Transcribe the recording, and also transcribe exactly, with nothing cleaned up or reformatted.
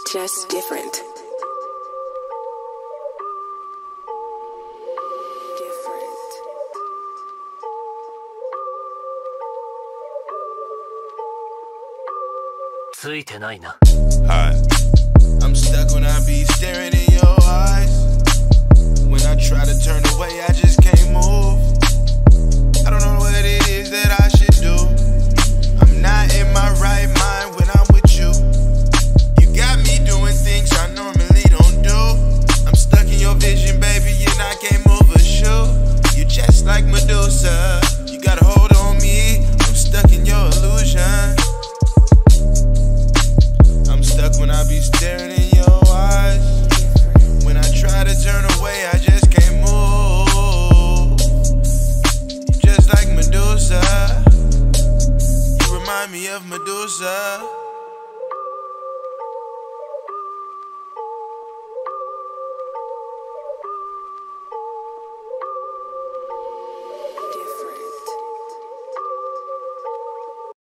just different. Different. ついてないな。 Hi. I'm stuck when I be staring in your eyes. When I try to turn away, I just